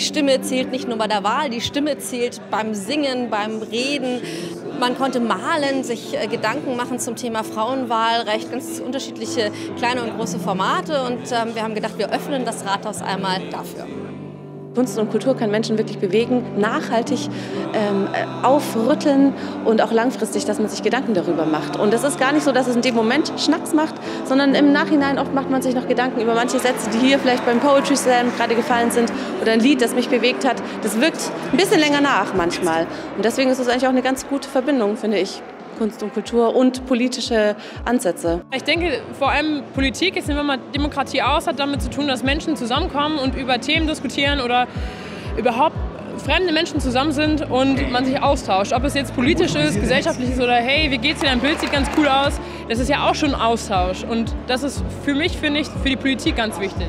Stimme zählt nicht nur bei der Wahl, die Stimme zählt beim Singen, beim Reden. Man konnte malen, sich Gedanken machen zum Thema Frauenwahlrecht, ganz unterschiedliche kleine und große Formate. Und wir haben gedacht, wir öffnen das Rathaus einmal dafür. Kunst und Kultur kann Menschen wirklich bewegen, nachhaltig aufrütteln und auch langfristig, dass man sich Gedanken darüber macht. Und es ist gar nicht so, dass es in dem Moment Schnacks macht, sondern im Nachhinein oft macht man sich noch Gedanken über manche Sätze, die hier vielleicht beim Poetry Slam gerade gefallen sind oder ein Lied, das mich bewegt hat. Das wirkt ein bisschen länger nach manchmal. Und deswegen ist es eigentlich auch eine ganz gute Verbindung, finde ich. Kunst und Kultur und politische Ansätze. Ich denke, vor allem Politik, jetzt nehmen wir mal Demokratie aus, hat damit zu tun, dass Menschen zusammenkommen und über Themen diskutieren oder überhaupt fremde Menschen zusammen sind und man sich austauscht. Ob es jetzt politisch ist, gesellschaftlich ist oder hey, wie geht's dir, dein Bild sieht ganz cool aus, das ist ja auch schon ein Austausch. Und das ist für mich, finde ich, für die Politik ganz wichtig.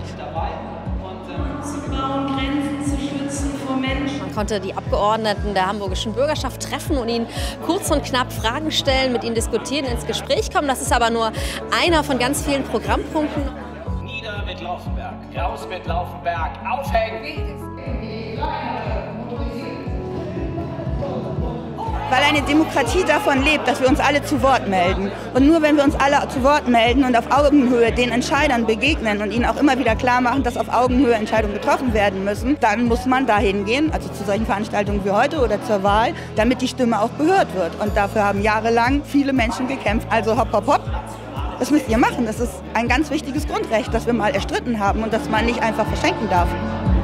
Man konnte die Abgeordneten der hamburgischen Bürgerschaft treffen und ihnen kurz und knapp Fragen stellen, mit ihnen diskutieren, ins Gespräch kommen. Das ist aber nur einer von ganz vielen Programmpunkten. Nieder mit Laufenberg, raus mit Laufenberg, aufhängen! Weil eine Demokratie davon lebt, dass wir uns alle zu Wort melden. Und nur wenn wir uns alle zu Wort melden und auf Augenhöhe den Entscheidern begegnen und ihnen auch immer wieder klar machen, dass auf Augenhöhe Entscheidungen getroffen werden müssen, dann muss man dahin gehen, also zu solchen Veranstaltungen wie heute oder zur Wahl, damit die Stimme auch gehört wird. Und dafür haben jahrelang viele Menschen gekämpft. Also hopp, hopp, hopp. Das müsst ihr machen. Das ist ein ganz wichtiges Grundrecht, das wir mal erstritten haben und das man nicht einfach verschenken darf.